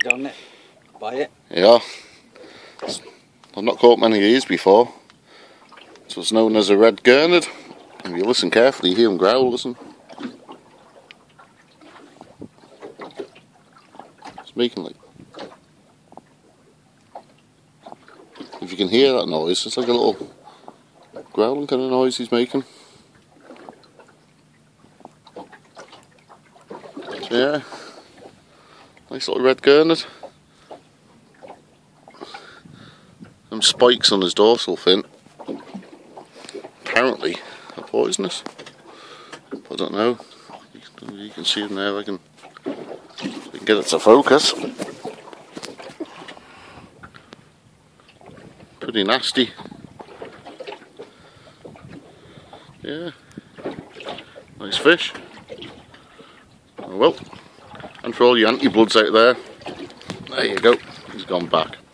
on it. Buy it. Yeah. I've not caught many of these before. So it's known as a red Gurnard. If you listen carefully, you hear them growl, listen. It's making like... If you can hear that noise, it's like a little growling kind of noise he's making. So yeah, nice little red Gurnard. Some spikes on his dorsal fin. Apparently are poisonous. I don't know. You can see them there. I can get it to focus. Pretty nasty. Yeah. Nice fish. Oh well. And for all you anti-bloods out there, there you go. He's gone back.